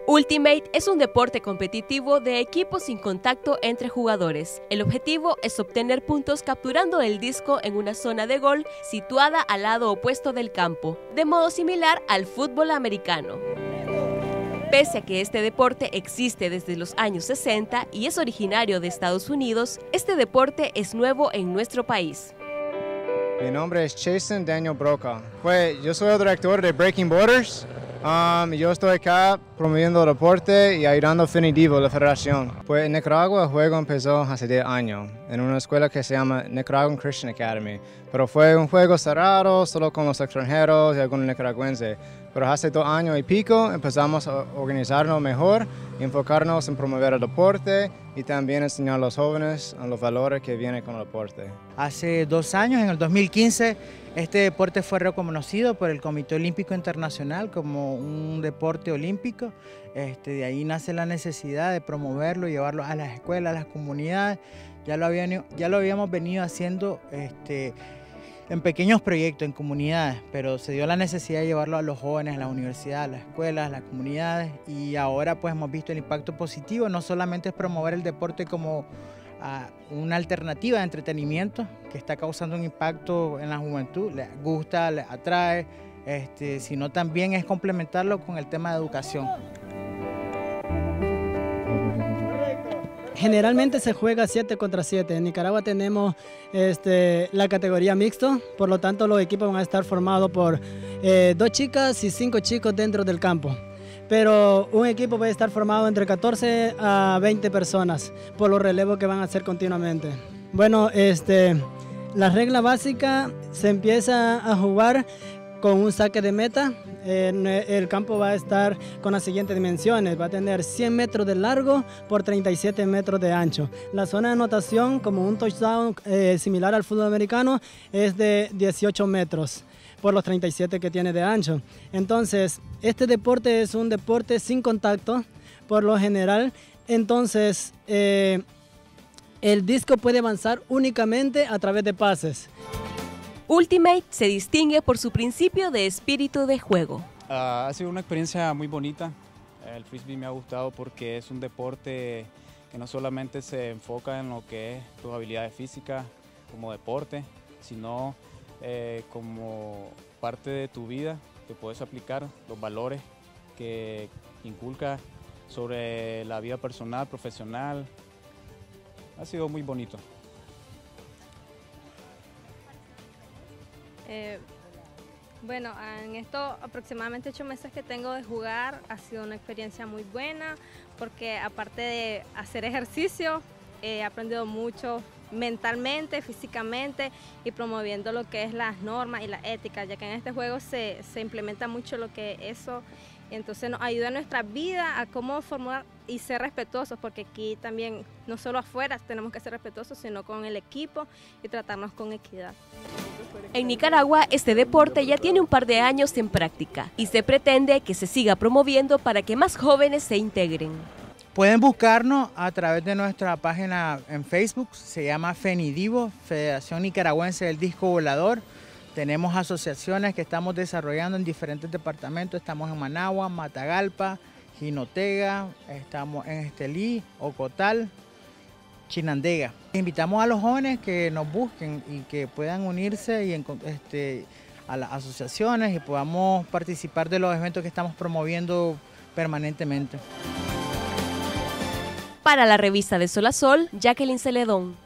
Ultimate es un deporte competitivo de equipo sin contacto entre jugadores. El objetivo es obtener puntos capturando el disco en una zona de gol situada al lado opuesto del campo, de modo similar al fútbol americano. Pese a que este deporte existe desde los años 60 y es originario de Estados Unidos, este deporte es nuevo en nuestro país. Mi nombre es Jason Daniel Broca. Yo soy el director de Breaking Borders. Yo estoy acá promoviendo el deporte y ayudando a FENIDIVO, la federación. Pues en Nicaragua el juego empezó hace 10 años, en una escuela que se llama Nicaraguan Christian Academy. Pero fue un juego cerrado, solo con los extranjeros y algunos nicaragüenses. Pero hace 2 años y pico empezamos a organizarnos mejor y enfocarnos en promover el deporte y también enseñar a los jóvenes a los valores que vienen con el deporte. Hace 2 años, en el 2015, este deporte fue reconocido por el Comité Olímpico Internacional como un deporte olímpico. De ahí nace la necesidad de promoverlo, llevarlo a las escuelas, a las comunidades. Ya lo habíamos venido haciendo en pequeños proyectos, en comunidades, pero se dio la necesidad de llevarlo a los jóvenes, a las universidades, a las escuelas, a las comunidades, y ahora pues hemos visto el impacto positivo. No solamente es promover el deporte como una alternativa de entretenimiento que está causando un impacto en la juventud, les gusta, les atrae, sino también es complementarlo con el tema de educación. Generalmente se juega 7 contra 7. En Nicaragua tenemos la categoría mixto, por lo tanto los equipos van a estar formados por 2 chicas y 5 chicos dentro del campo. Pero un equipo puede estar formado entre 14 a 20 personas por los relevos que van a hacer continuamente. Bueno, la regla básica se empieza a jugar con un saque de meta. El campo va a estar con las siguientes dimensiones, va a tener 100 metros de largo por 37 metros de ancho. La zona de anotación, como un touchdown similar al fútbol americano, es de 18 metros por los 37 que tiene de ancho. Entonces, este deporte es un deporte sin contacto, por lo general. Entonces, el disco puede avanzar únicamente a través de pases. Ultimate se distingue por su principio de espíritu de juego. Ha sido una experiencia muy bonita. El frisbee me ha gustado porque es un deporte que no solamente se enfoca en lo que es tus habilidades físicas como deporte, sino como parte de tu vida, que puedes aplicar los valores que inculca sobre la vida personal, profesional. Ha sido muy bonito. Bueno, en estos aproximadamente 8 meses que tengo de jugar ha sido una experiencia muy buena porque aparte de hacer ejercicio he aprendido mucho mentalmente, físicamente y promoviendo lo que es las normas y la ética, ya que en este juego se implementa mucho lo que es eso. Entonces nos ayuda en nuestra vida a cómo formar y ser respetuosos, porque aquí también no solo afuera tenemos que ser respetuosos, sino con el equipo y tratarnos con equidad. En Nicaragua este deporte ya tiene un par de años en práctica y se pretende que se siga promoviendo para que más jóvenes se integren. Pueden buscarnos a través de nuestra página en Facebook, se llama FENIDIVO, Federación Nicaragüense del Disco Volador. Tenemos asociaciones que estamos desarrollando en diferentes departamentos, estamos en Managua, Matagalpa, Jinotega, estamos en Estelí, Ocotal, Chinandega. Invitamos a los jóvenes que nos busquen y que puedan unirse a las asociaciones y podamos participar de los eventos que estamos promoviendo permanentemente. Para la revista de Sol a Sol, Jacqueline Celedón.